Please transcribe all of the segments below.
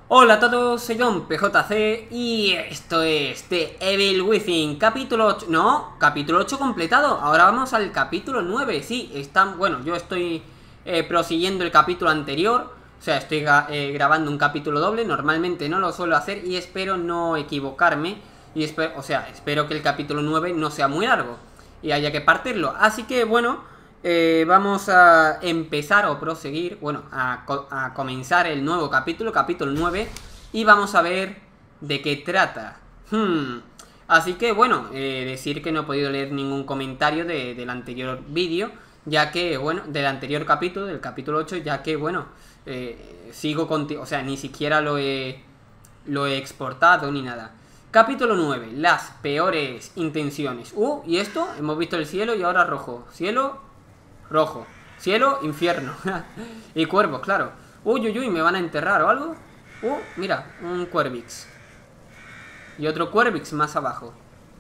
Hola a todos, soy John PJC y esto es The Evil Within, capítulo 8, no, capítulo 8 completado. Ahora vamos al capítulo 9, sí, bueno, yo estoy prosiguiendo el capítulo anterior. O sea, estoy grabando un capítulo doble, normalmente no lo suelo hacer y espero no equivocarme. Y espero que el capítulo 9 no sea muy largo y haya que partirlo. Así que bueno, vamos a empezar o proseguir, bueno, a comenzar el nuevo capítulo, capítulo 9, y vamos a ver de qué trata. Así que bueno, decir que no he podido leer ningún comentario del anterior vídeo, ya que, bueno, del anterior capítulo, del capítulo 8, ya que, bueno, sigo contigo, o sea, ni siquiera lo he exportado ni nada. Capítulo 9, las peores intenciones. ¿Y esto? Hemos visto el cielo y ahora rojo. Cielo, rojo. Cielo, infierno. Y cuervos, claro. Uy, ¿me van a enterrar o algo? Mira, un cuervix. Y otro cuervix más abajo.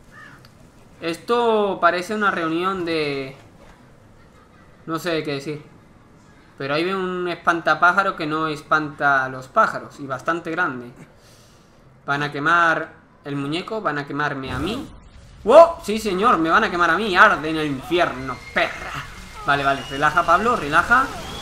Esto parece una reunión de... no sé qué decir. Pero ahí veo un espantapájaro que no espanta a los pájaros. Y bastante grande. Van a quemar el muñeco, van a quemarme a mí. ¡Wow! Sí, señor, me van a quemar a mí. Arde en el infierno, perra. Vale, relaja, Pablo, relaja.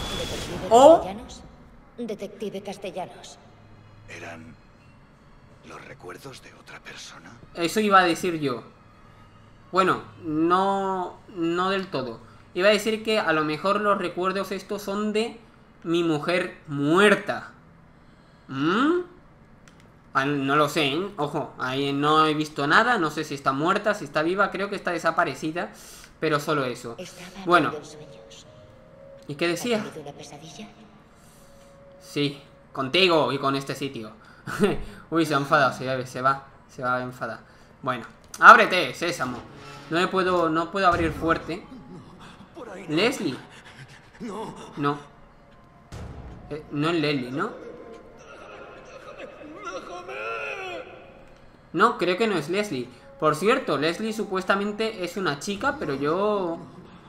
Detective Castellanos. ¿Eran los recuerdos de otra persona? Eso iba a decir yo. Bueno, no del todo. Iba a decir que a lo mejor los recuerdos estos son de mi mujer muerta. No lo sé, ¿eh? Ojo, ahí no he visto nada. No sé si está muerta, si está viva. Creo que está desaparecida, pero solo eso. Bueno, ¿y qué decía? ¿Ha tenido una pesadilla? Sí, contigo y con este sitio. Uy, se ha enfadado, se va a enfadar. Bueno, ábrete, sésamo. No puedo abrir fuerte. Leslie. No. No es Leslie, ¿no? No, creo que no es Leslie. Por cierto, Leslie supuestamente es una chica, pero yo...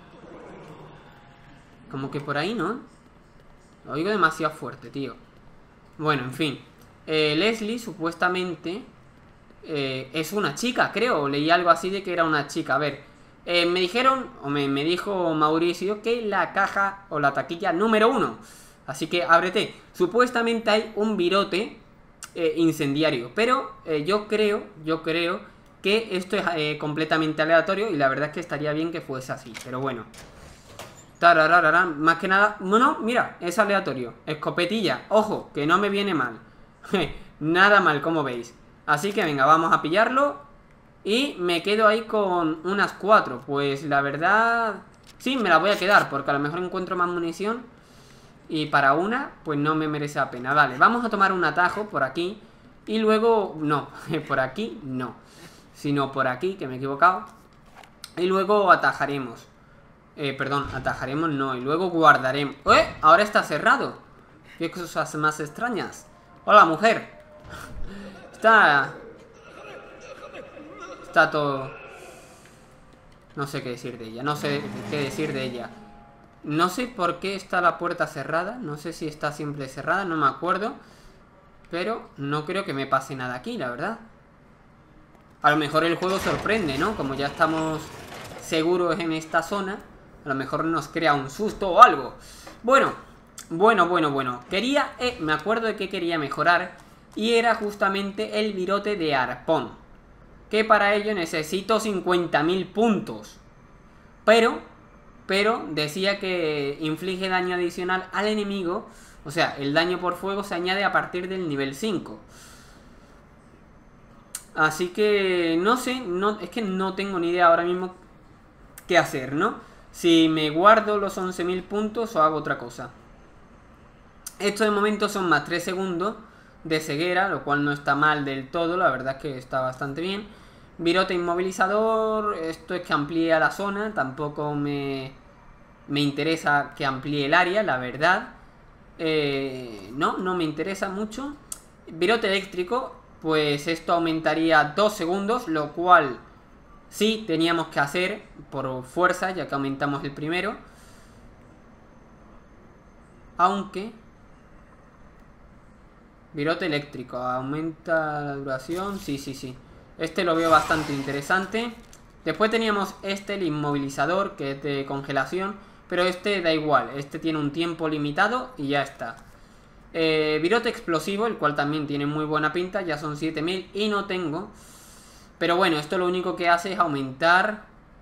como que por ahí, ¿no? Lo oigo demasiado fuerte, tío. Bueno, en fin. Leslie supuestamente es una chica, creo. Leí algo así de que era una chica. A ver, me dijeron, o me dijo Mauricio, que la caja o la taquilla número 1. Así que ábrete. Supuestamente hay un virote incendiario. Pero yo creo que esto es completamente aleatorio. Y la verdad es que estaría bien que fuese así. Pero bueno. Tararararán. Más que nada, bueno, mira, es aleatorio. Escopetilla, ojo, que no me viene mal. Nada mal, como veis. Así que venga, vamos a pillarlo. Y me quedo ahí con unas 4. Pues la verdad, sí, me la voy a quedar, porque a lo mejor encuentro más munición. Y para una, pues no me merece la pena. Vale, vamos a tomar un atajo por aquí. Y luego, no, por aquí no, sino por aquí, que me he equivocado. Y luego atajaremos. Perdón, atajaremos no. Y luego guardaremos. Ahora está cerrado. Qué cosas más extrañas. Hola, mujer. Está todo... no sé qué decir de ella. No sé qué decir de ella. No sé por qué está la puerta cerrada. No sé si está siempre cerrada, no me acuerdo. Pero no creo que me pase nada aquí, la verdad. A lo mejor el juego sorprende, ¿no? Como ya estamos seguros en esta zona, a lo mejor nos crea un susto o algo. Bueno. Quería, me acuerdo de que quería mejorar. Y era justamente el virote de arpón. Que para ello necesito 50.000 puntos. Pero decía que inflige daño adicional al enemigo. O sea, el daño por fuego se añade a partir del nivel 5. Así que no sé, es que no tengo ni idea ahora mismo qué hacer, ¿no? Si me guardo los 11.000 puntos o hago otra cosa. Esto de momento son más 3 segundos de ceguera, lo cual no está mal del todo, la verdad es que está bastante bien. Virote inmovilizador, esto es que amplíe la zona, tampoco me interesa que amplíe el área, la verdad. No me interesa mucho. Virote eléctrico, pues esto aumentaría 2 segundos, lo cual sí teníamos que hacer por fuerza, ya que aumentamos el primero. Aunque Virote eléctrico. Aumenta la duración. Sí, sí, sí. Este lo veo bastante interesante. Después teníamos este, el inmovilizador, que es de congelación. Pero este da igual. Este tiene un tiempo limitado y ya está. Virote explosivo, el cual también tiene muy buena pinta. Ya son 7000 y no tengo. Pero bueno, esto lo único que hace es aumentar.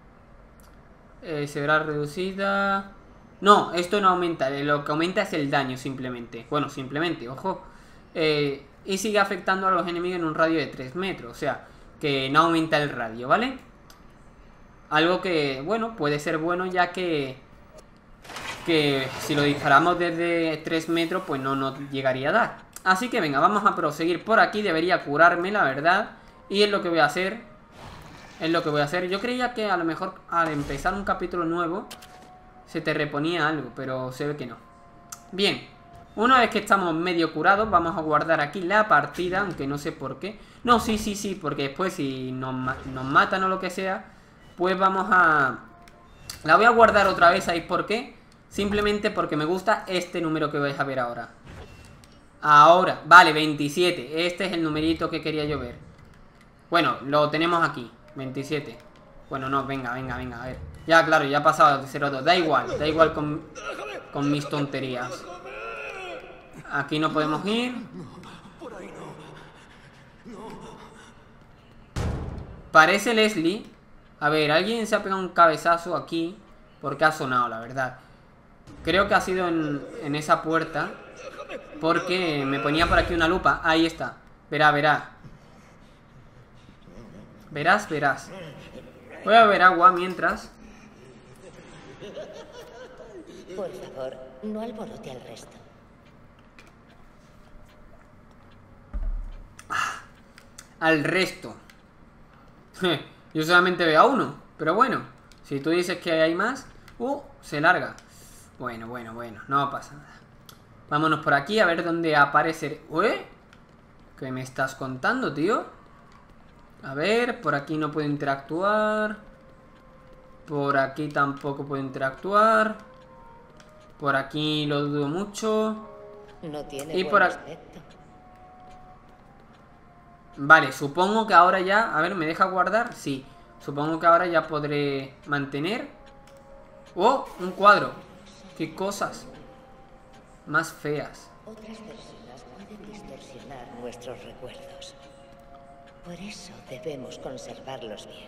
Se verá reducida. No, esto no aumenta. Lo que aumenta es el daño simplemente. Bueno, simplemente, ojo. Y sigue afectando a los enemigos en un radio de 3 metros. O sea, que no aumenta el radio, ¿vale? Algo que, bueno, puede ser bueno, ya que si lo disparamos desde 3 metros, pues no nos llegaría a dar. Así que venga, vamos a proseguir por aquí. Debería curarme, la verdad. Y es lo que voy a hacer. Es lo que voy a hacer. Yo creía que a lo mejor al empezar un capítulo nuevo se te reponía algo, pero se ve que no. Bien, una vez que estamos medio curados, vamos a guardar aquí la partida, aunque no sé por qué. No, sí, sí, sí, porque después si nos matan o lo que sea, pues vamos a... La voy a guardar otra vez, ¿sabéis por qué? Simplemente porque me gusta este número que vais a ver ahora. Ahora, vale, 27. Este es el numerito que quería yo ver. Bueno, lo tenemos aquí, 27. Bueno, no, venga, venga, venga, a ver. Ya, claro, ya ha pasado de 0 a 2. Da igual con mis tonterías. Aquí no podemos ir. Parece Leslie. A ver, alguien se ha pegado un cabezazo aquí. Porque ha sonado, la verdad. Creo que ha sido en esa puerta. Porque me ponía por aquí una lupa. Ahí está. Verá, verá. Verás, verás. Voy a beber agua mientras. Por favor, no alborote al resto. Al resto. Yo solamente veo a uno. Pero bueno, si tú dices que hay más. Se larga. Bueno, bueno, bueno, no pasa nada. Vámonos por aquí a ver dónde aparece. ¿Qué me estás contando, tío? A ver, por aquí no puedo interactuar. Por aquí tampoco puedo interactuar. Por aquí lo dudo mucho. No tiene y buen por aspecto. Vale, supongo que ahora ya... A ver, ¿me deja guardar? Sí. Supongo que ahora ya podré mantener. ¡Oh! Un cuadro. ¡Qué cosas más feas! Otras personas pueden distorsionar nuestros recuerdos. Por eso debemos conservarlos bien.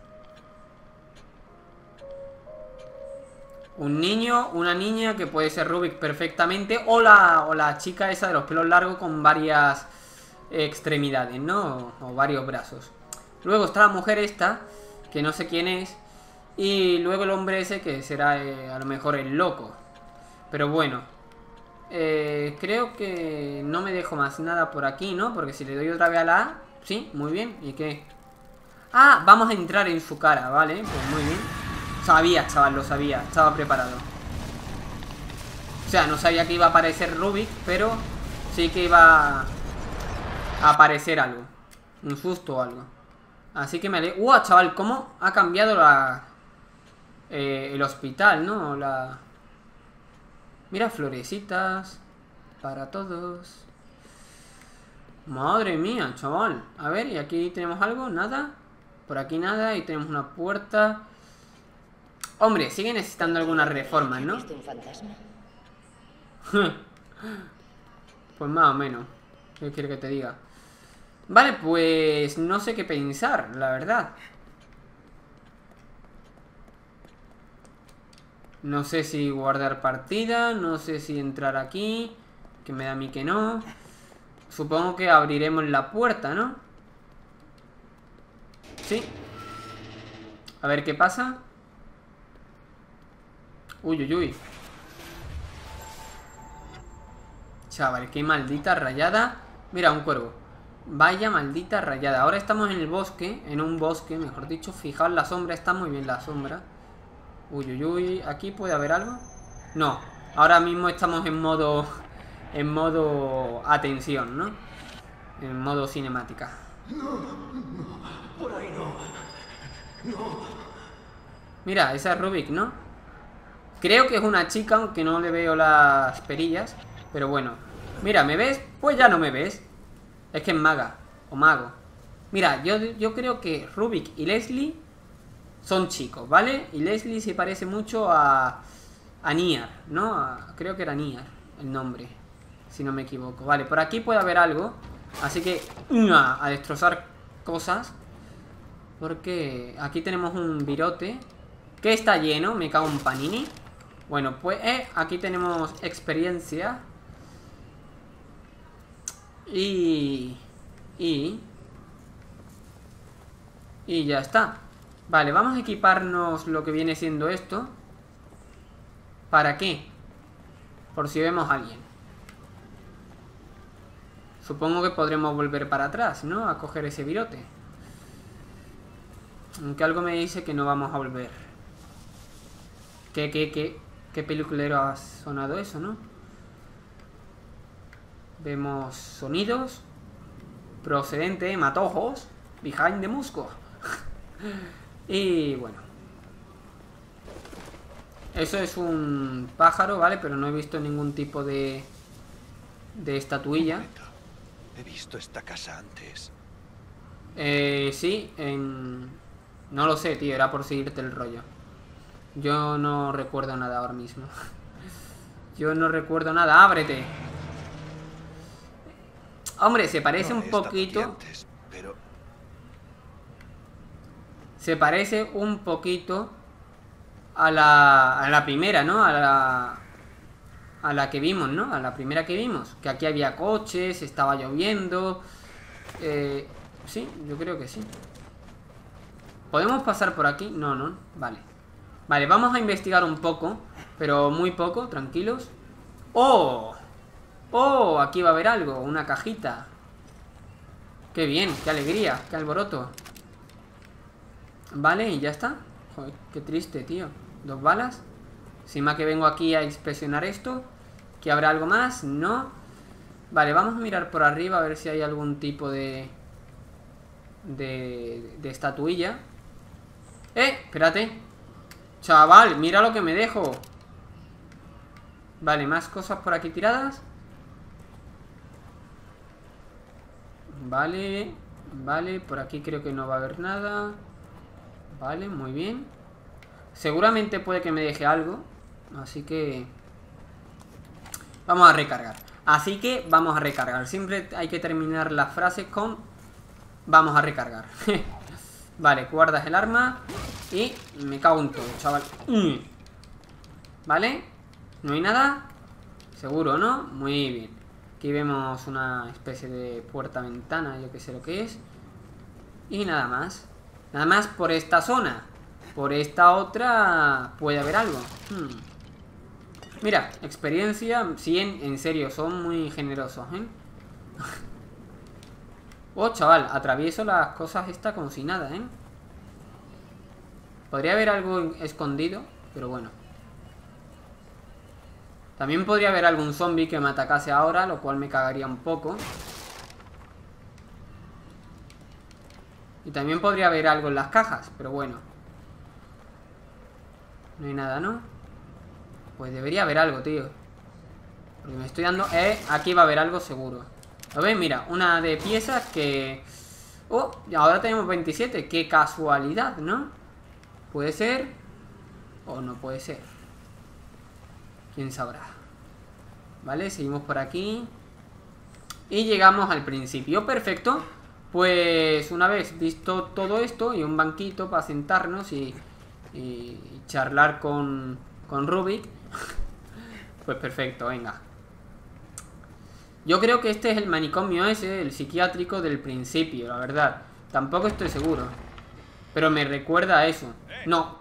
Un niño, una niña que puede ser Rubik perfectamente. O la chica esa de los pelos largos con varias extremidades, ¿no? O varios brazos. Luego está la mujer esta, que no sé quién es. Y luego el hombre ese que será a lo mejor el loco. Pero bueno. Creo que no me dejo más nada por aquí, ¿no? Porque si le doy otra vez a la A... Sí, muy bien. ¿Y qué? Ah, vamos a entrar en su cara, vale. Pues muy bien. Sabía, chaval, lo sabía. Estaba preparado. O sea, no sabía que iba a aparecer Rubik, pero sí que iba a aparecer algo. Un susto o algo. Así que me alegro. Chaval, ¿cómo ha cambiado el hospital, ¿no? Mira, florecitas para todos. Madre mía, chaval. A ver, ¿y aquí tenemos algo? ¿Nada? Por aquí nada. Y tenemos una puerta. Hombre, sigue necesitando algunas reformas, ¿no? ¿Has visto un fantasma? Pues más o menos. ¿Qué quiere que te diga? Vale, pues no sé qué pensar, la verdad. No sé si guardar partida. No sé si entrar aquí. Que me da a mí que no. Supongo que abriremos la puerta, ¿no? Sí. A ver qué pasa. Uy, uy, uy. Chaval, qué maldita rayada. Mira, un cuervo. Vaya maldita rayada. Ahora estamos en el bosque. En un bosque, mejor dicho. Fijaos la sombra, está muy bien la sombra. Uy, uy, uy. ¿Aquí puede haber algo? No. Ahora mismo estamos en modo... En modo atención, ¿no? En modo cinemática. No, por ahí no. Mira, esa es Rubik, ¿no? Creo que es una chica, aunque no le veo las perillas. Pero bueno. Mira, ¿me ves? Pues ya no me ves. Es que es maga. O mago. Mira, yo creo que Rubik y Leslie son chicos, ¿vale? Y Leslie se parece mucho a Niar, ¿no? Creo que era Niar el nombre, si no me equivoco. Vale, por aquí puede haber algo. Así que a destrozar cosas. Porque aquí tenemos un virote que está lleno, me cago en panini. Bueno, pues aquí tenemos experiencia. Y ya está. Vale, vamos a equiparnos lo que viene siendo esto. ¿Para qué? Por si vemos a alguien. Supongo que podremos volver para atrás, ¿no? A coger ese virote. Aunque algo me dice que no vamos a volver. ¿Qué peliculero ha sonado eso, no? Vemos sonidos. Procedente, matojos. Behind the musco. Y bueno. Eso es un pájaro, ¿vale? Pero no he visto ningún tipo de estatuilla. He visto esta casa antes. Sí, no lo sé, tío, era por seguirte el rollo. Yo no recuerdo nada ahora mismo. Yo no recuerdo nada, ábrete. Hombre, se parece un poquito. Antes, pero... Se parece un poquito a la primera, ¿no? A la que vimos, ¿no? A la primera que vimos. Que aquí había coches, estaba lloviendo. Sí, yo creo que sí. ¿Podemos pasar por aquí? No, no, vale. Vale, vamos a investigar un poco. Pero muy poco, tranquilos. ¡Oh! ¡Oh! Aquí va a haber algo, una cajita. ¡Qué bien! ¡Qué alegría! ¡Qué alboroto! Vale, y ya está. Joder, qué triste, tío. 2 balas. Encima que vengo aquí a inspeccionar esto. ¿Que habrá algo más? No. Vale, vamos a mirar por arriba a ver si hay algún tipo de estatuilla. Espérate. Chaval, mira lo que me dejo. Vale, más cosas por aquí tiradas. Vale, vale, por aquí creo que no va a haber nada. Vale, muy bien. Seguramente puede que me deje algo. Así que vamos a recargar. Así que vamos a recargar. Siempre hay que terminar las frases con vamos a recargar. Vale, guardas el arma. Y me cago en todo, chaval. Vale, no hay nada. Seguro, ¿no? Muy bien. Aquí vemos una especie de puerta-ventana, yo que sé lo que es. Y nada más. Nada más por esta zona. Por esta otra puede haber algo. Mira, experiencia 100, en serio, son muy generosos, ¿eh? Oh, chaval, atravieso las cosas estas como si nada, ¿eh? Podría haber algo escondido, pero bueno. También podría haber algún zombie que me atacase ahora, lo cual me cagaría un poco. Y también podría haber algo en las cajas, pero bueno. No hay nada, ¿no? Pues debería haber algo, tío. Porque me estoy dando... aquí va a haber algo seguro. ¿Lo ves? Mira, una de piezas que... Oh, ahora tenemos 27. Qué casualidad, ¿no? Puede ser... o no puede ser. Quién sabrá. Vale, seguimos por aquí. Y llegamos al principio. Perfecto. Pues una vez visto todo esto y un banquito para sentarnos y charlar con Rubik. Pues perfecto, venga. Yo creo que este es el manicomio ese, el psiquiátrico del principio, la verdad. Tampoco estoy seguro. Pero me recuerda a eso. No.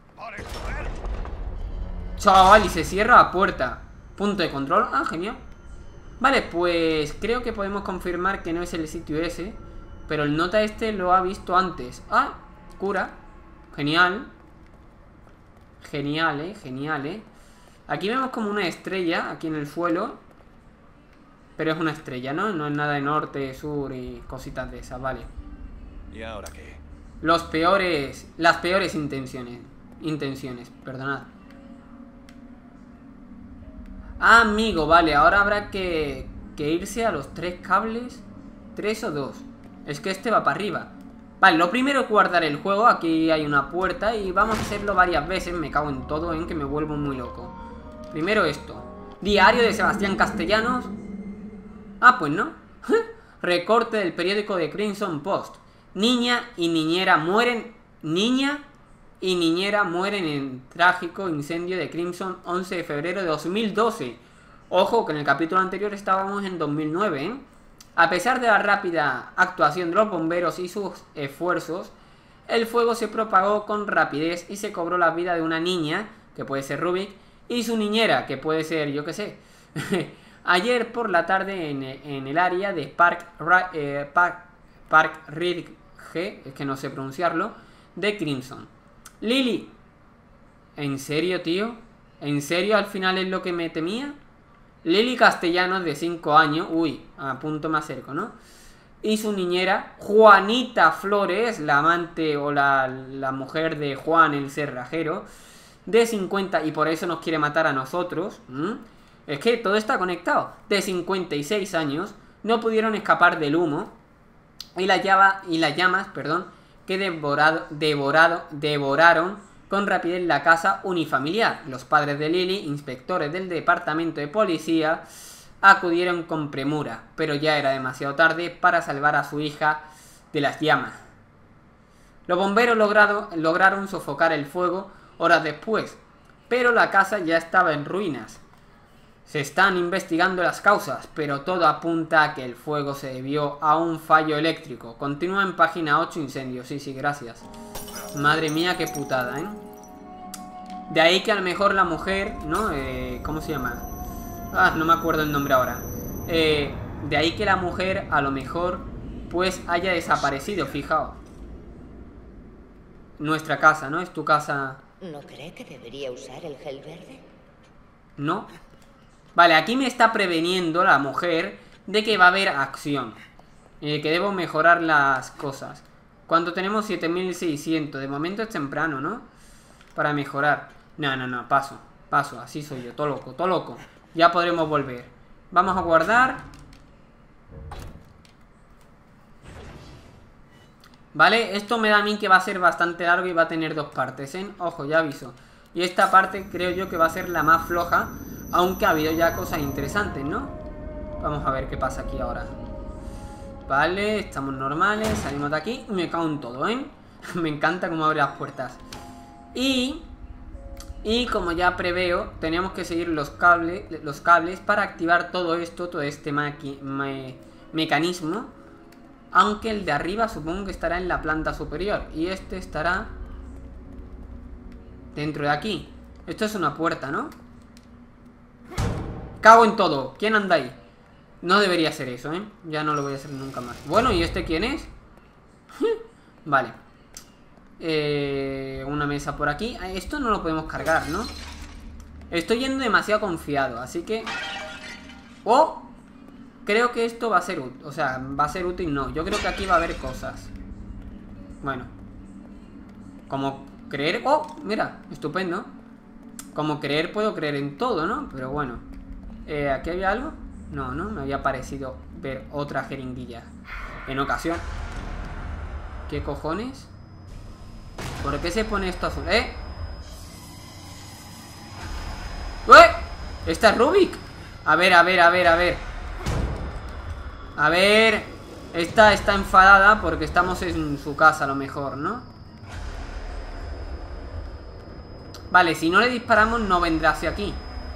Chaval, y se cierra la puerta. Punto de control. Ah, genial. Vale, pues creo que podemos confirmar que no es el sitio ese. Pero el nota este lo ha visto antes. Ah, cura. Genial. Genial, genial, Aquí vemos como una estrella, aquí en el suelo. Pero es una estrella, ¿no? No es nada de norte, sur y cositas de esas, vale. ¿Y ahora qué? Las peores intenciones, perdonad. Ah, amigo, vale, ahora habrá que que irse a los 3 cables. 3 o 2. Es que este va para arriba. Vale, lo primero es guardar el juego. Aquí hay una puerta y vamos a hacerlo varias veces. Me cago en todo, que me vuelvo muy loco. Primero esto. Diario de Sebastián Castellanos. Ah, pues no. Recorte del periódico de Crimson Post. Niña y niñera mueren. Niña y niñera mueren en trágico incendio de Crimson 11 de febrero de 2012. Ojo, que en el capítulo anterior estábamos en 2009, A pesar de la rápida actuación de los bomberos y sus esfuerzos, el fuego se propagó con rapidez y se cobró la vida de una niña, que puede ser Rubik, y su niñera, que puede ser, yo qué sé. Ayer por la tarde en el área de Park Ridge, es que no sé pronunciarlo, de Crimson. Lily. ¿En serio, tío? ¿En serio al final es lo que me temía? Lily Castellanos, de 5 años, uy, a punto me acerco, ¿no? Y su niñera, Juanita Flores, la amante o la mujer de Juan el cerrajero, de 50, y por eso nos quiere matar a nosotros. Es que todo está conectado. De 56 años, no pudieron escapar del humo y las llamas, que devoraron con rapidez la casa unifamiliar. Los padres de Lily, inspectores del departamento de policía, acudieron con premura, pero ya era demasiado tarde para salvar a su hija de las llamas. Los bomberos lograron sofocar el fuego horas después, pero la casa ya estaba en ruinas. Se están investigando las causas, pero todo apunta a que el fuego se debió a un fallo eléctrico. Continúa en página 8, incendio. Sí, gracias. Madre mía, qué putada, De ahí que a lo mejor la mujer, ¿no? ¿Cómo se llama? Ah, no me acuerdo el nombre ahora. De ahí que la mujer a lo mejor pues haya desaparecido, fijaos. Nuestra casa, ¿no? Es tu casa. ¿No cree que debería usar el gel verde? No. Vale, aquí me está preveniendo la mujer de que va a haber acción. Que debo mejorar las cosas. ¿Cuánto tenemos? 7600. De momento es temprano, ¿no? Para mejorar. No, paso. Así soy yo, todo loco. Ya podremos volver. Vamos a guardar. Vale, esto me da a mí que va a ser bastante largo y va a tener 2 partes, Ojo, ya aviso. Y esta parte creo yo que va a ser la más floja, aunque ha habido ya cosas interesantes, ¿no? Vamos a ver qué pasa aquí ahora. Vale, estamos normales, salimos de aquí. Me cago en todo, Me encanta cómo abre las puertas. Y como ya preveo, tenemos que seguir los cables para activar todo esto, todo este mecanismo. Aunque el de arriba supongo que estará en la planta superior. Y este estará dentro de aquí. Esto es una puerta, ¿no? Cago en todo. ¿Quién anda ahí? No debería ser eso, Ya no lo voy a hacer nunca más. Bueno, ¿y este quién es? Vale. Una mesa por aquí. Esto no lo podemos cargar, ¿no? Estoy yendo demasiado confiado, así que... ¡Oh! Creo que esto va a ser útil. O sea, va a ser útil, no. Yo creo que aquí va a haber cosas. Bueno. Como creer... ¡Oh! Mira, estupendo. Como creer, puedo creer en todo, ¿no? Pero bueno. ¿Aquí había algo? No, me había parecido ver otra jeringuilla. En ocasión. ¿Qué cojones? ¿Por qué se pone esto azul? ¡Eh! ¡Esta es Rubik! A ver. A ver. Esta está enfadada porque estamos en su casa a lo mejor, ¿no? Vale, si no le disparamos no vendrá hacia aquí.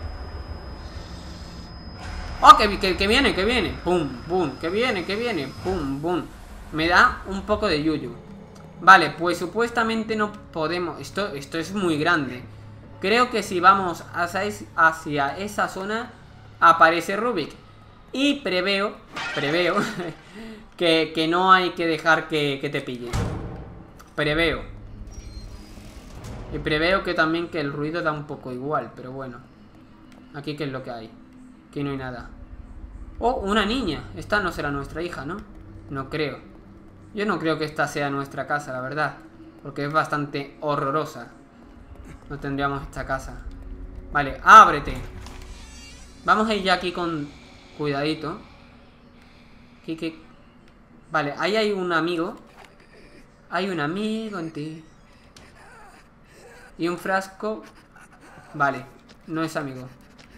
¡Oh, que viene! ¡Pum, pum! ¡Que viene! ¡Pum, pum! Me da un poco de yuyu. Vale, pues supuestamente no podemos... Esto es muy grande. Creo que si vamos hacia esa zona aparece Rubik. Y preveo que no hay que dejar que te pillen. Preveo. Y preveo que también que el ruido da un poco igual, pero bueno. Aquí qué es lo que hay. Aquí no hay nada. ¡Oh, una niña! Esta no será nuestra hija, ¿no? No creo. Yo no creo que esta sea nuestra casa, la verdad. Porque es bastante horrorosa. No tendríamos esta casa. Vale, ábrete. Vamos a ir ya aquí con cuidadito. Vale, ahí hay un amigo. Hay un amigo en ti. Y un frasco. Vale, no es amigo.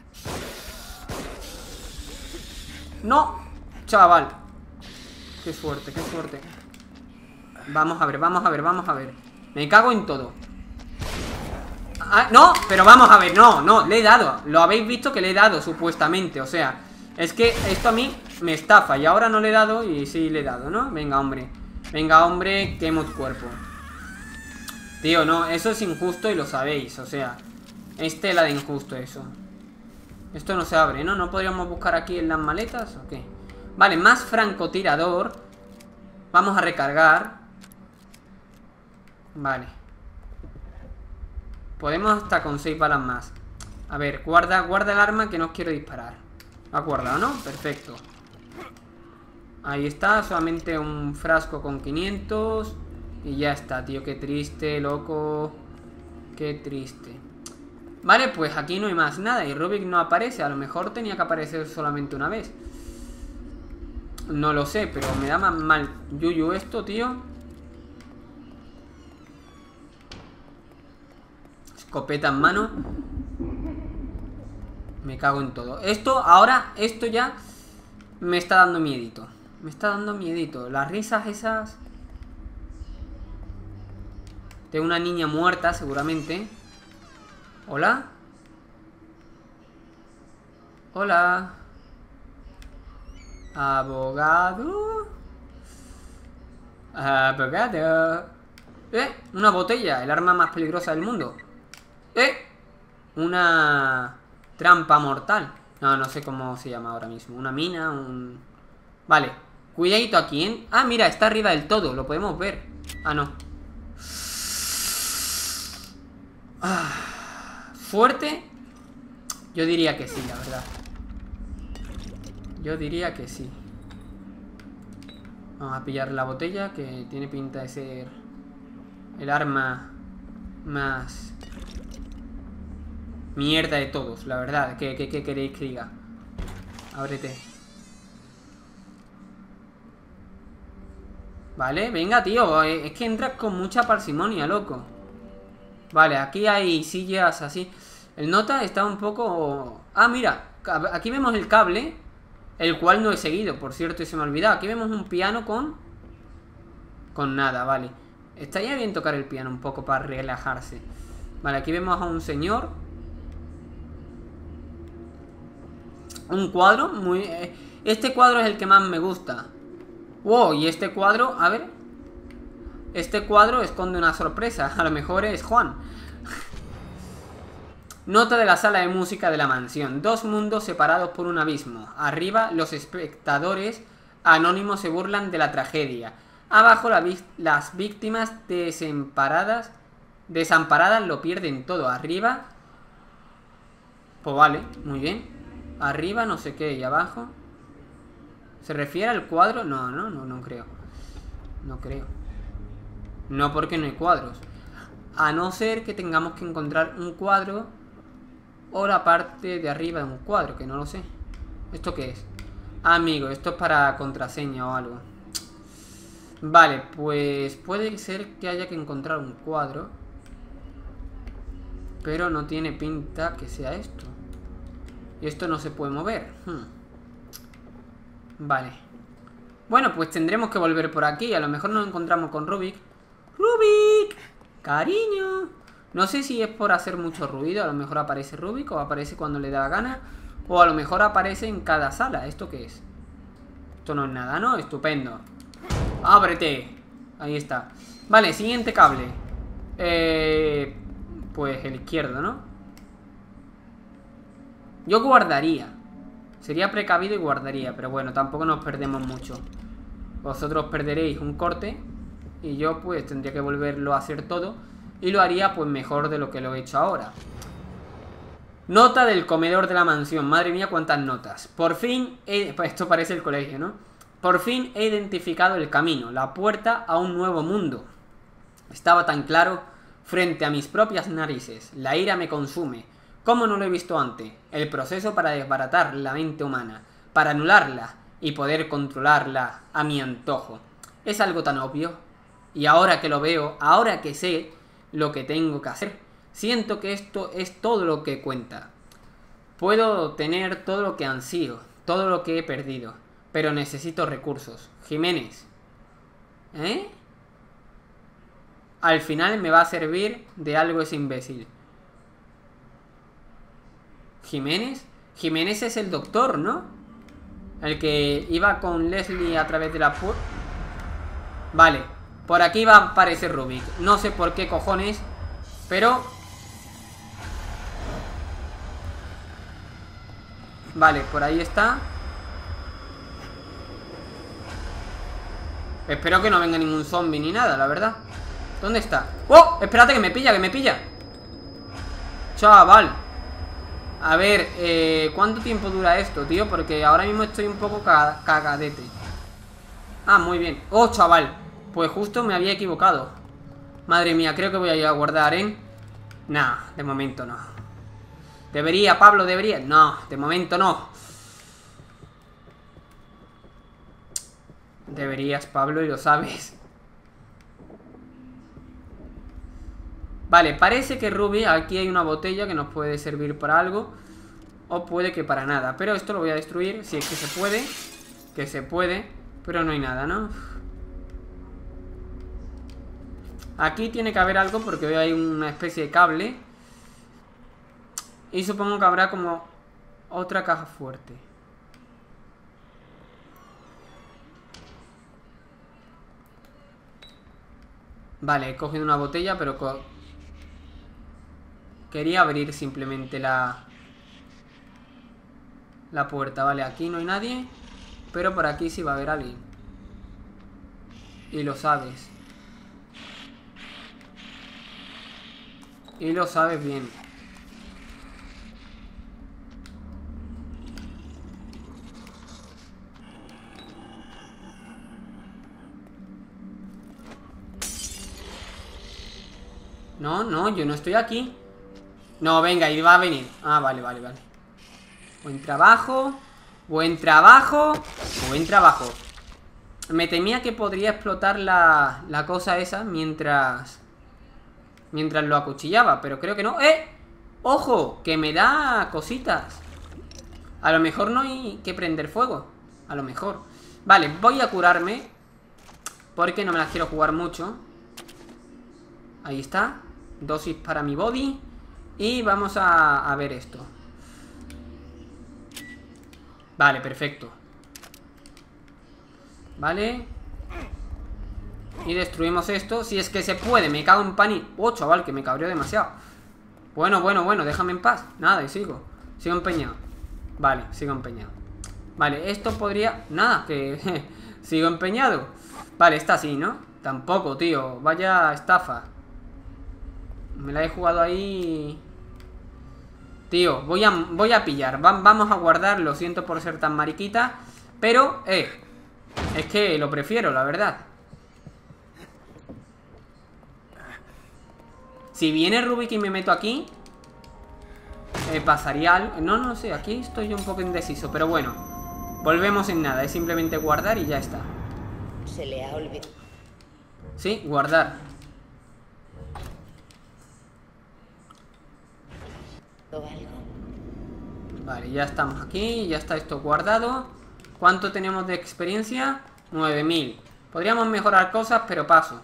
¡No! Chaval. Qué suerte, qué suerte. Vamos a ver, vamos a ver, vamos a ver. Me cago en todo. Ah, no, pero vamos a ver, no, le he dado. Lo habéis visto que le he dado, supuestamente. O sea, es que esto a mí me estafa. Y ahora no le he dado y sí le he dado, ¿no? Venga, hombre. Venga, hombre, quemo tu cuerpo. Tío, no, eso es injusto y lo sabéis. O sea, es tela de injusto eso. Esto no se abre, ¿no? ¿No podríamos buscar aquí en las maletas o qué? Vale, más francotirador. Vamos a recargar. Vale. Podemos hasta con 6 balas más. A ver, guarda el arma que no os quiero disparar. Lo ha guardado, ¿no? Perfecto. Ahí está, solamente un frasco con 500. Y ya está, tío, qué triste, loco. Qué triste. Vale, pues aquí no hay más nada. Y Rubik no aparece, a lo mejor tenía que aparecer solamente una vez. No lo sé, pero me da mal yuyu esto, tío. Escopeta en mano. Me cago en todo. Esto, ahora, esto ya me está dando miedito. Me está dando miedito. Las risas esas de una niña muerta, seguramente. ¿Hola? Hola. Abogado. Abogado. Una botella. El arma más peligrosa del mundo. Una trampa mortal. No sé cómo se llama ahora mismo. Una mina, un... Vale. Cuidadito aquí, ¿eh? Ah, mira, está arriba del todo. Lo podemos ver. Ah, no. ¿Fuerte? Yo diría que sí, la verdad. Yo diría que sí. Vamos a pillar la botella, que tiene pinta de ser el arma más mierda de todos, la verdad. ¿Qué queréis que diga? Ábrete. Vale, venga, tío. Es que entras con mucha parsimonia, loco. Vale, aquí hay sillas así. El nota está un poco... Ah, mira, aquí vemos el cable, el cual no he seguido, por cierto, y se me ha olvidado. Aquí vemos un piano con nada, vale. Estaría bien tocar el piano un poco para relajarse. Vale, aquí vemos a un señor. Un cuadro muy... este cuadro es el que más me gusta. Wow, y este cuadro, a ver. Este cuadro esconde una sorpresa. A lo mejor es Juan. Nota de la sala de música de la mansión. 2 mundos separados por un abismo. Arriba, los espectadores anónimos se burlan de la tragedia. Abajo, las víctimas desamparadas lo pierden todo. Arriba... Pues vale, muy bien. Arriba no sé qué y abajo... ¿Se refiere al cuadro? No creo. No creo. No, porque no hay cuadros. A no ser que tengamos que encontrar un cuadro o la parte de arriba de un cuadro, que no lo sé. ¿Esto qué es? Ah, amigo, esto es para contraseña o algo. Vale, pues puede ser que haya que encontrar un cuadro, pero no tiene pinta que sea esto. Y esto no se puede mover. Vale. Bueno, pues tendremos que volver por aquí. A lo mejor nos encontramos con Rubik. ¡Rubik! ¡Cariño! No sé si es por hacer mucho ruido. A lo mejor aparece Rubik o aparece cuando le da la gana. O a lo mejor aparece en cada sala. ¿Esto qué es? Esto no es nada, ¿no? Estupendo. ¡Ábrete! Ahí está. Vale, siguiente cable. Pues el izquierdo, ¿no? Yo guardaría. Sería precavido y guardaría. Pero bueno, tampoco nos perdemos mucho. Vosotros perderéis un corte y yo pues tendría que volverlo a hacer todo. Y lo haría pues mejor de lo que lo he hecho ahora. Nota del comedor de la mansión. Madre mía, cuántas notas. Por fin esto parece el colegio, ¿no? Por fin he identificado el camino, la puerta a un nuevo mundo. Estaba tan claro frente a mis propias narices. La ira me consume. ¿Cómo no lo he visto antes? El proceso para desbaratar la mente humana, para anularla y poder controlarla a mi antojo. Es algo tan obvio. Y ahora que lo veo, ahora que sé lo que tengo que hacer, siento que esto es todo lo que cuenta. Puedo tener todo lo que ansío, todo lo que he perdido, pero necesito recursos. Jiménez, ¿eh? Al final me va a servir de algo ese imbécil. ¿Jiménez? Jiménez es el doctor, ¿no? El que iba con Leslie a través de la puerta. Vale, por aquí va a aparecer Rubik. No sé por qué cojones, pero... Vale, por ahí está. Espero que no venga ningún zombie ni nada, la verdad. ¿Dónde está? ¡Oh! Espérate, que me pilla, que me pilla. Chaval. A ver, ¿cuánto tiempo dura esto, tío? Porque ahora mismo estoy un poco cagadete. Ah, muy bien. ¡Oh, chaval! Pues justo me había equivocado. Madre mía, creo que voy a ir a guardar, ¿eh? Nah, de momento no. ¿Debería, Pablo? ¿Debería? No, de momento no. Deberías, Pablo, y lo sabes. Vale, parece que Ruby, aquí hay una botella que nos puede servir para algo. O puede que para nada. Pero esto lo voy a destruir, si es que se puede. Que se puede, pero no hay nada, ¿no? Aquí tiene que haber algo porque veo ahí una especie de cable. Y supongo que habrá como otra caja fuerte. Vale, he cogido una botella, pero... Quería abrir simplemente la puerta. Vale, aquí no hay nadie, pero por aquí sí va a haber alguien. Y lo sabes. Y lo sabes bien. No, no, yo no estoy aquí. No, venga, y va a venir. Ah, vale, vale, vale. Buen trabajo. Buen trabajo. Buen trabajo. Me temía que podría explotar la cosa esa mientras lo acuchillaba, pero creo que no. ¡Eh! ¡Ojo! Que me da cositas. A lo mejor no hay que prender fuego. A lo mejor. Vale, voy a curarme, porque no me las quiero jugar mucho. Ahí está. Dosis para mi body. Y vamos a ver esto. Vale, perfecto. Vale. Y destruimos esto. Si es que se puede, me cago en pan. Oh, chaval, que me cabreó demasiado. Bueno, bueno, bueno, déjame en paz. Nada, y sigo. Sigo empeñado. Vale, sigo empeñado. Vale, esto podría... Nada, que... sigo empeñado. Vale, está así, ¿no? Tampoco, tío. Vaya estafa. Me la he jugado ahí... Tío, voy a pillar. Vamos a guardar, lo siento por ser tan mariquita. Pero, es que lo prefiero, la verdad. Si viene Rubik y me meto aquí, pasaría algo. No, no sé, aquí estoy un poco indeciso. Pero bueno, volvemos en nada. Es simplemente guardar y ya está. Se le ha olvidado. Sí, guardar. Algo. Vale, ya estamos aquí. Ya está esto guardado. ¿Cuánto tenemos de experiencia? 9000. Podríamos mejorar cosas, pero paso.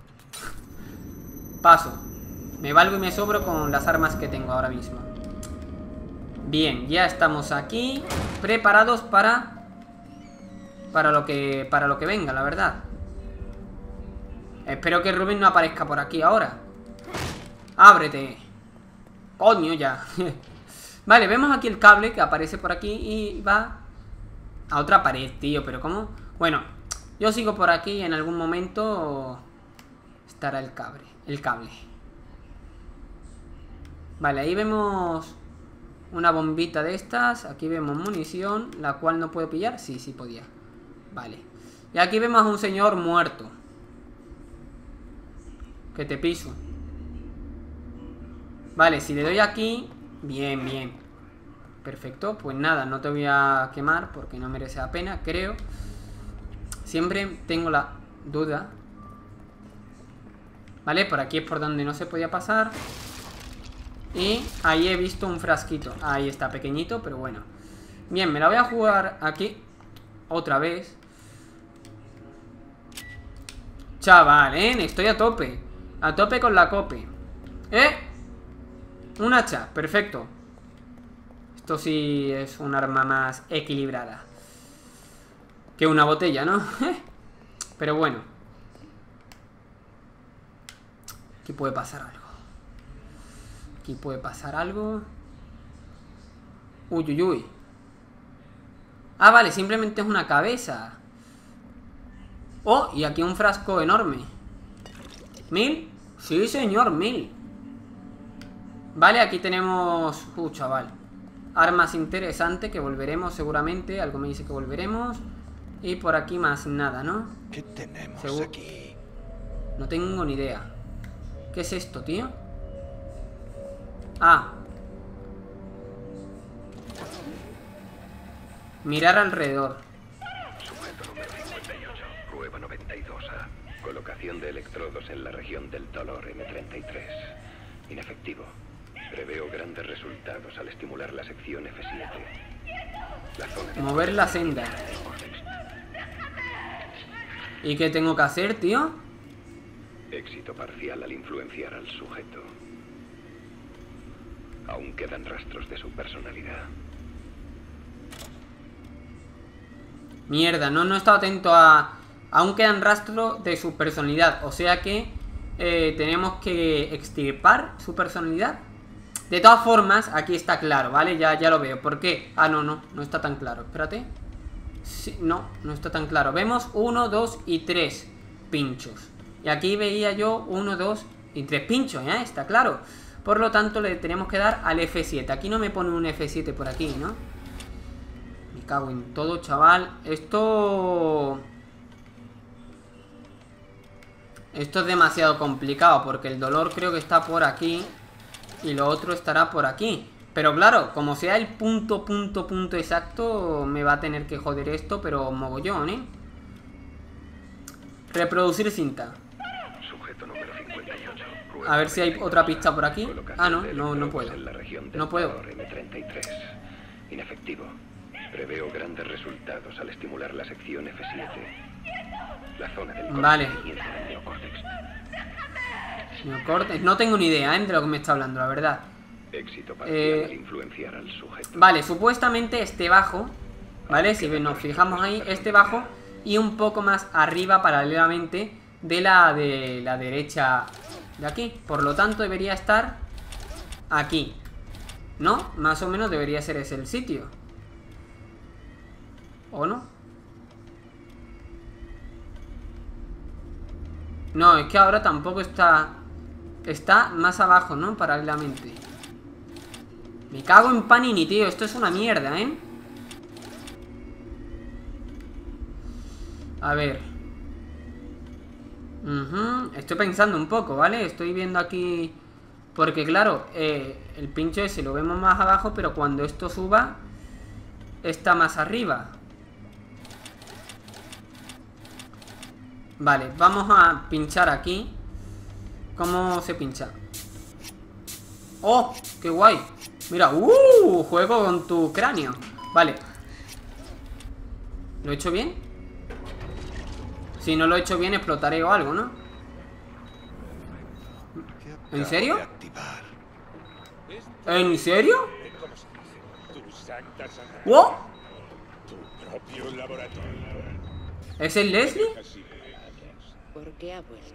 Paso. Me valgo y me sobro con las armas que tengo ahora mismo. Bien, ya estamos aquí, preparados para lo que venga, la verdad. Espero que Rubén no aparezca por aquí ahora. ¡Ábrete! ¡Coño, ya! Vale, vemos aquí el cable que aparece por aquí y va a otra pared, tío. Pero ¿cómo? Bueno, yo sigo por aquí y en algún momento estará el cable. Vale, ahí vemos una bombita de estas. Aquí vemos munición, la cual no puedo pillar. Sí, sí podía. Vale. Y aquí vemos a un señor muerto. Que te piso. Vale, si le doy aquí... Bien, bien. perfecto. Pues nada, no te voy a quemar porque no merece la pena, creo. Siempre tengo la duda. Vale, por aquí es por donde no se podía pasar. Y ahí he visto un frasquito. Ahí está, pequeñito, pero bueno. Bien, me la voy a jugar aquí otra vez. Chaval, estoy a tope. A tope con la cope. Un hacha, perfecto. Esto sí es un arma más equilibrada que una botella, ¿no? Pero bueno. Aquí puede pasar algo. Aquí puede pasar algo. Uy, uy, uy. Ah, vale, simplemente es una cabeza. Oh, y aquí un frasco enorme. ¿1000? Sí, señor, 1000. Vale, aquí tenemos... chaval. Armas interesantes que volveremos seguramente. Algo me dice que volveremos. Y por aquí más nada, ¿no? ¿Qué tenemos aquí? No tengo ni idea. ¿Qué es esto, tío? Ah. Mirar alrededor. Sujeto número 58, prueba 92A. Colocación de electrodos en la región del dolor M33. Inefectivo. Preveo grandes resultados al estimular la sección F7. La zona de Mover la senda. ¿Y qué tengo que hacer, tío? éxito parcial al influenciar al sujeto. Aún quedan rastros de su personalidad. Mierda, no he estado atento a... Aún quedan rastros de su personalidad. O sea que tenemos que extirpar su personalidad. De todas formas, aquí está claro, ¿vale? Ya lo veo. ¿Por qué? Ah, no está tan claro. Espérate. Sí, no está tan claro. Vemos 1, 2 y 3 pinchos. Y aquí veía yo 1, 2 y 3 pinchos, ¿eh? Está claro. Por lo tanto, le tenemos que dar al F7. Aquí no me pone un F7 por aquí, ¿no? Me cago en todo, chaval. Esto es demasiado complicado, porque el dolor creo que está por aquí y lo otro estará por aquí. Pero claro, como sea el punto exacto, me va a tener que joder esto, pero mogollón, ¿eh? Reproducir cinta. Sujeto número 58. A ver si hay otra pista por aquí. Ah, no puedo. No puedo. M33. Inefectivo. Preveo grandes resultados al estimular la sección F7. La zona del vale. neocórtex. Neocórtex. No tengo ni idea, de lo que me está hablando, la verdad. Éxito parcial al influenciar al sujeto. Vale, supuestamente este bajo, ¿vale? Si nos fijamos ahí, este bajo y un poco más arriba paralelamente de la derecha de aquí. Por lo tanto debería estar aquí, ¿no? Más o menos debería ser ese el sitio. ¿O no? No, es que ahora tampoco está... Está más abajo, ¿no? Paralelamente. Me cago en Panini, tío. Esto es una mierda, ¿eh? A ver. Estoy pensando un poco, ¿vale? Estoy viendo aquí... Porque claro, el pincho ese lo vemos más abajo, pero cuando esto suba, está más arriba. Vale, vamos a pinchar aquí. ¿Cómo se pincha? ¡Oh! ¡Qué guay! Mira, juego con tu cráneo. Vale. ¿Lo he hecho bien? Si no lo he hecho bien, explotaré o algo, ¿no? ¿En serio? ¿En serio? ¿Wow? ¿Es el Leslie? ¿Por qué ha vuelto?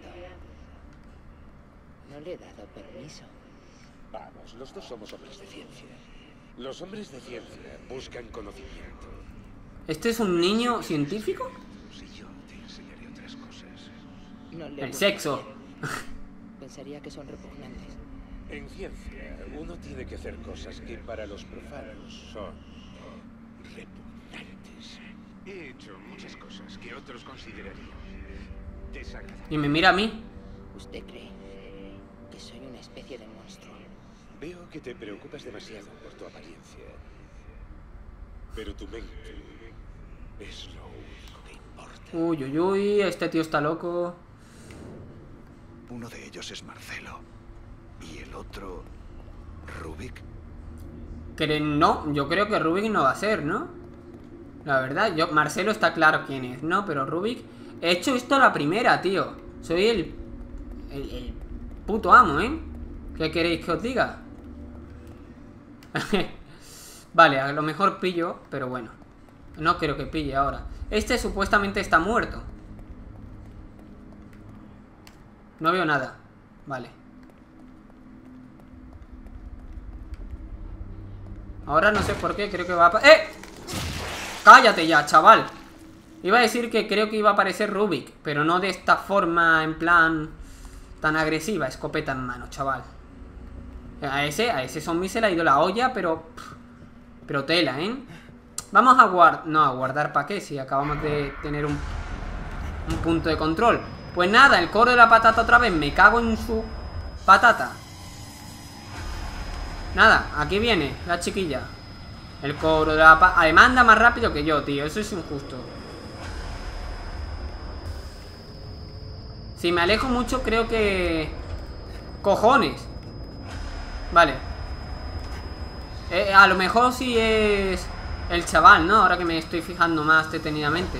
No le he dado permiso. Vamos, los dos somos hombres de ciencia. Los hombres de ciencia buscan conocimiento. ¿Este es un niño científico? Si yo te enseñaré otras cosas. No le El sexo. Pensaría que son repugnantes. En ciencia, uno tiene que hacer cosas que para los profanos son repugnantes. He hecho muchas cosas que otros considerarían desagradables. Y me mira a mí. ¿Usted cree que soy una especie de monstruo? Veo que te preocupas demasiado por tu apariencia. Pero tu mente es lo único que importa. Uy, uy, uy, este tío está loco. Uno de ellos es Marcelo. ¿Y el otro... Rubik? No, yo creo que Rubik no va a ser, ¿no? La verdad, Marcelo está claro quién es, ¿no? Pero Rubik... He hecho esto a la primera, tío. Soy el puto amo, ¿eh? ¿Qué queréis que os diga? Vale, a lo mejor pillo, pero bueno. No creo que pille ahora. Este supuestamente está muerto. No veo nada. Vale. Ahora no sé por qué, creo que va a... ¡Eh! ¡Cállate ya, chaval! Iba a decir que creo que iba a aparecer Rubik, pero no de esta forma, en plan... tan agresiva, escopeta en mano, chaval. A ese zombie se le ha ido la olla, pero tela, ¿eh? Vamos a guardar... No, a guardar para qué, si acabamos de tener un punto de control. Pues nada, el coro de la patata otra vez. Me cago en su patata. Nada, aquí viene la chiquilla. El coro de la patata. Además anda más rápido que yo, tío. Eso es injusto. Si me alejo mucho, creo que... ¡Cojones! Vale. A lo mejor sí es... el chaval, ¿no? Ahora que me estoy fijando más detenidamente.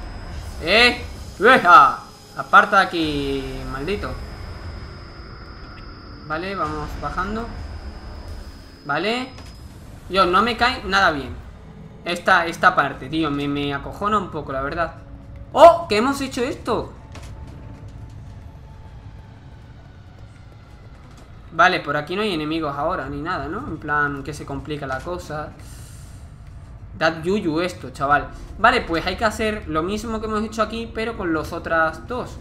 ¡Ueja! Aparta de aquí, maldito. Vale, vamos bajando. Vale. Yo, no me cae nada bien esta parte, tío. Me acojona un poco, la verdad. ¡Oh! ¿Qué hemos hecho esto? Vale, por aquí no hay enemigos ahora, ni nada, ¿no? En plan, que se complica la cosa. Dad yuyu esto, chaval. Vale, pues hay que hacer lo mismo que hemos hecho aquí, pero con los otras dos.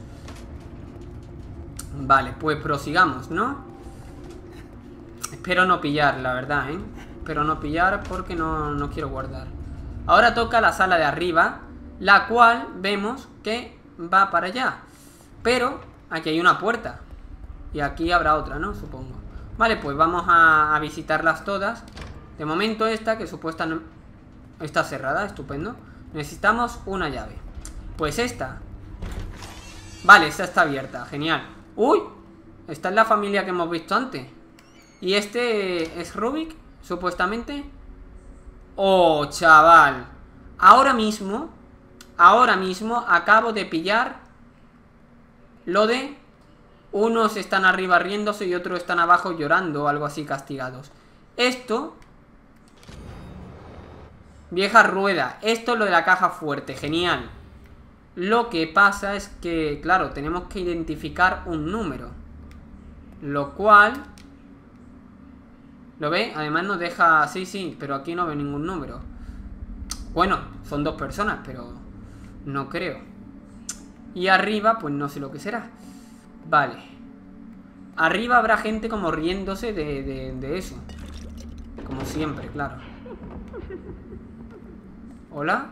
Vale, pues prosigamos, ¿no? Espero no pillar, la verdad, ¿eh? Espero no pillar porque no quiero guardar. Ahora toca la sala de arriba, la cual vemos que va para allá. Pero aquí hay una puerta. Y aquí habrá otra, ¿no? Supongo. Vale, pues vamos a visitarlas todas. De momento esta, que supuestamente está cerrada, estupendo. Necesitamos una llave. Pues esta. Vale, esta está abierta, genial. ¡Uy! Esta es la familia que hemos visto antes. Y este es Rubik, supuestamente. ¡Oh, chaval! Ahora mismo acabo de pillar lo de... unos están arriba riéndose y otros están abajo llorando o algo así, castigados. Esto... vieja rueda. Esto es lo de la caja fuerte, genial. Lo que pasa es que, claro, tenemos que identificar un número. Lo cual... ¿lo ve? Además nos deja... sí, pero aquí no veo ningún número. Bueno, son dos personas, pero... no creo. Y arriba, pues no sé lo que será. Vale. Arriba habrá gente como riéndose de eso. Como siempre, claro. ¿Hola?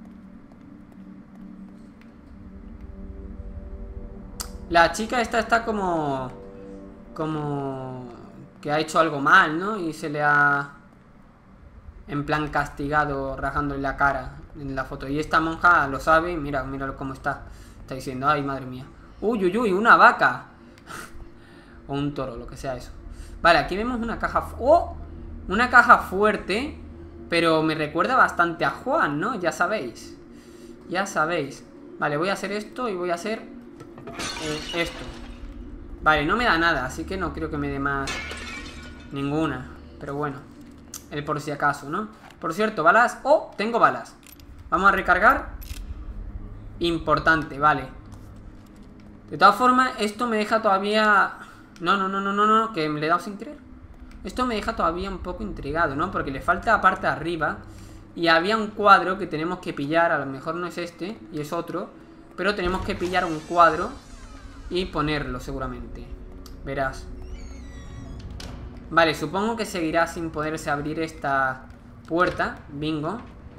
La chica esta está como que ha hecho algo mal, ¿no? Y se le ha... en plan castigado, rajándole la cara en la foto. Y esta monja lo sabe. Mira cómo está. Está diciendo, ay, madre mía. Uy, una vaca. O un toro, lo que sea eso. Vale, aquí vemos una caja... ¡oh! Una caja fuerte. Pero me recuerda bastante a Juan, ¿no? Ya sabéis. Ya sabéis. Vale, voy a hacer esto y voy a hacer... esto. Vale, no me da nada, así que no creo que me dé más... ninguna. Pero bueno. El por si acaso, ¿no? Por cierto, balas... ¡oh! Tengo balas. Vamos a recargar. Importante, vale. De todas formas, esto me deja todavía... No, que me le he dado sin querer. Esto me deja todavía un poco intrigado, ¿no? Porque le falta la parte de arriba. Y había un cuadro que tenemos que pillar. A lo mejor no es este, y es otro. Pero tenemos que pillar un cuadro y ponerlo seguramente. Verás. Vale, supongo que seguirá sin poderse abrir esta puerta. Bingo.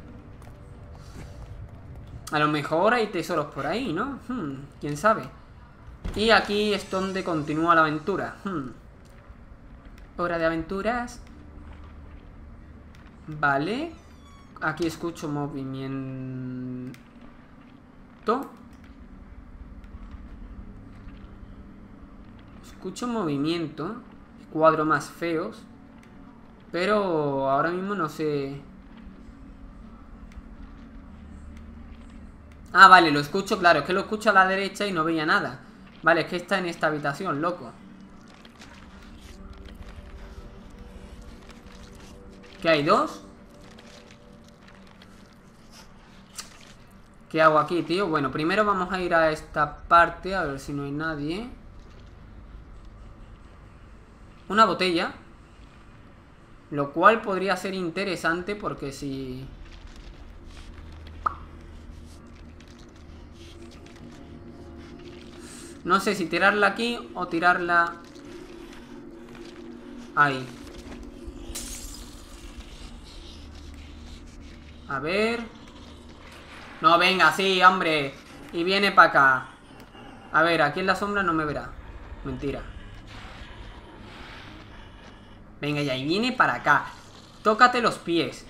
A lo mejor hay tesoros por ahí, ¿no? ¿Quién sabe? Y aquí es donde continúa la aventura. Hora de aventuras. Vale. Aquí escucho movimiento. Escucho movimiento. Cuadros más feos. Pero ahora mismo no sé. Ah, vale, lo escucho, claro. Es que lo escucho a la derecha y no veía nada. Vale, es que está en esta habitación, loco. ¿Qué hay? ¿Dos? ¿Qué hago aquí, tío? Bueno, primero vamos a ir a esta parte. A ver si no hay nadie. Una botella. Lo cual podría ser interesante porque si... No sé si tirarla aquí o tirarla... ahí. A ver... No, venga, sí, hombre. Y viene para acá. A ver, aquí en la sombra no me verá. Mentira. Venga, ya, y viene para acá. Tócate los pies.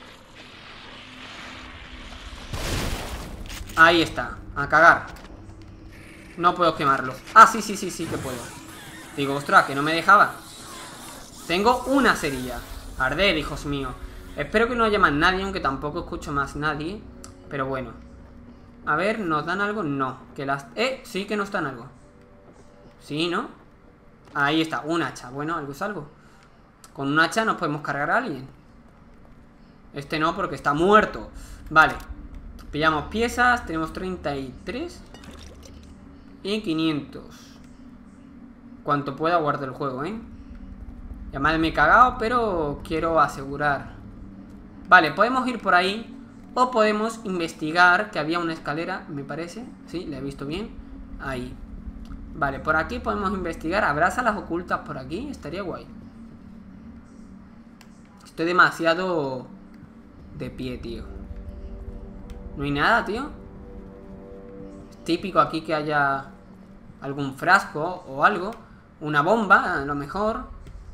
Ahí está, a cagar. No puedo quemarlo. Ah, sí que puedo. Digo, ostras, que no me dejaba. Tengo una cerilla. Arder, hijos míos. Espero que no haya más nadie, aunque tampoco escucho más nadie. Pero bueno. A ver, ¿nos dan algo? No. Que las... sí que nos dan algo. Sí, ¿no? Ahí está, un hacha. Bueno, algo es algo. Con un hacha nos podemos cargar a alguien. Este no, porque está muerto. Vale. Pillamos piezas. Tenemos 33. Y 500. Cuanto pueda guardar el juego, ¿eh? Ya madre me he cagado, pero quiero asegurar. Vale, podemos ir por ahí. O podemos investigar, que había una escalera, me parece. Sí, la he visto bien. Ahí. Vale, por aquí podemos investigar. ¿Habrá salas ocultas por aquí? Estaría guay. Estoy demasiado de pie, tío. No hay nada, tío. Es típico aquí que haya algún frasco o algo. Una bomba, a lo mejor.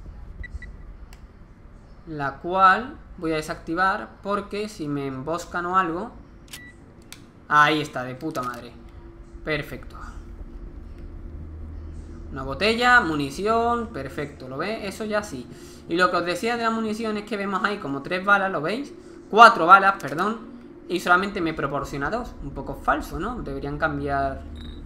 La cual voy a desactivar porque si me emboscan o algo... Ahí está, de puta madre. Perfecto. Una botella, munición, perfecto, ¿lo ve? Eso ya sí. Y lo que os decía de la munición es que vemos ahí como 3 balas, ¿lo veis? 4 balas, perdón. Y solamente me proporciona 2. Un poco falso, ¿no? Deberían cambiar...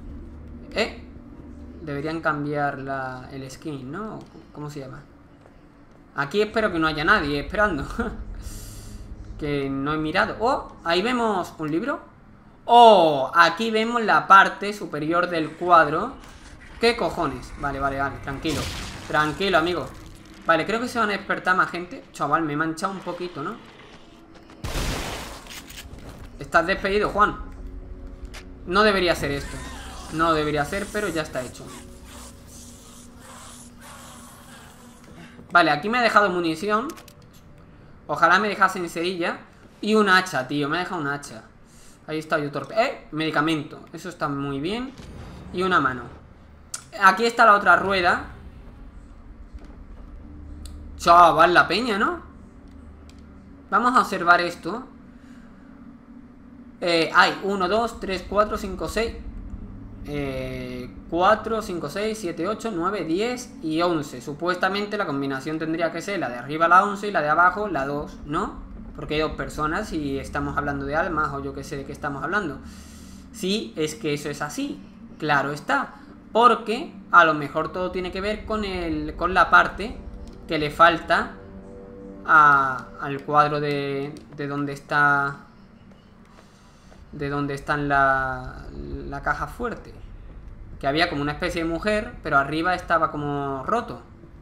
Deberían cambiar el skin, ¿no? ¿Cómo se llama? Aquí espero que no haya nadie esperando. Que no he mirado. ¡Oh! Ahí vemos un libro. ¡Oh! Aquí vemos la parte superior del cuadro. ¿Qué cojones? Vale, tranquilo. Tranquilo, amigo. Vale, creo que se van a despertar más gente. Chaval, me he manchado un poquito, ¿no? Estás despedido, Juan. No debería ser esto. No debería ser, pero ya está hecho. Vale, aquí me ha dejado munición. Ojalá me dejasen cerilla. Y un hacha, tío, me ha dejado un hacha. Ahí está yo torpe. Medicamento, eso está muy bien. Y una mano. Aquí está la otra rueda. Chaval, la peña, ¿no? Vamos a observar esto. Hay 1, 2, 3, 4, 5, 6 4, 5, 6, 7, 8, 9, 10 y 11. Supuestamente la combinación tendría que ser la de arriba la 11 y la de abajo la 2, ¿no? Porque hay 2 personas y estamos hablando de almas o yo que sé de qué estamos hablando. Sí, es que eso es así, claro está. Porque a lo mejor todo tiene que ver con la parte que le falta al cuadro de donde está... De donde está la caja fuerte. Que había como una especie de mujer, pero arriba estaba como roto.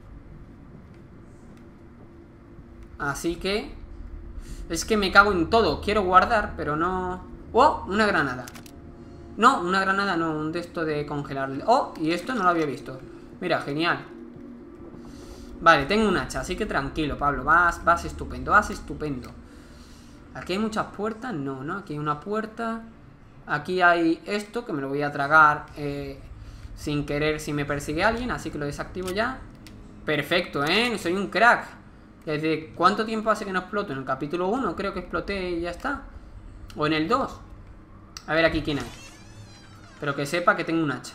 Así que... Es que me cago en todo. Quiero guardar, pero no... ¡Oh! Una granada. No, una granada no. Un de esto de congelar. ¡Oh! Y esto no lo había visto. Mira, genial. Vale, tengo un hacha, así que tranquilo, Pablo. Vas estupendo, vas estupendo. ¿Aquí hay muchas puertas? No, ¿no? Aquí hay una puerta. Aquí hay esto, que me lo voy a tragar sin querer si me persigue alguien. Así que lo desactivo ya. Perfecto, ¿eh? Soy un crack. ¿Desde cuánto tiempo hace que no exploto? En el capítulo 1 creo que exploté y ya está. O en el 2. A ver aquí quién hay. Pero que sepa que tengo un hacha.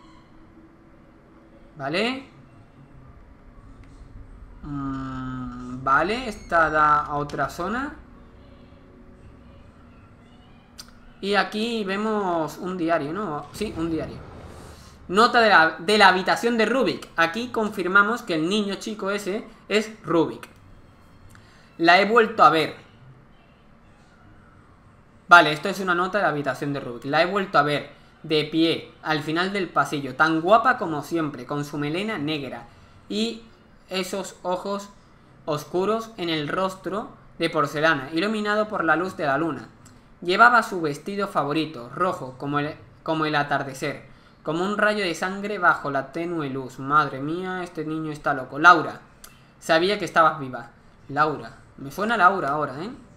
¿Vale? Vale, esta da a otra zona. Y aquí vemos un diario, ¿no? Sí, un diario. Nota de la habitación de Rubik. Aquí confirmamos que el niño chico ese es Rubik. La he vuelto a ver. Vale, esto es una nota de la habitación de Rubik. La he vuelto a ver de pie, al final del pasillo, tan guapa como siempre, con su melena negra y esos ojos oscuros en el rostro de porcelana, iluminado por la luz de la luna. Llevaba su vestido favorito, rojo, como el atardecer, como un rayo de sangre bajo la tenue luz. Madre mía, este niño está loco. Laura, sabía que estabas viva. Laura, me suena Laura ahora, ¿eh?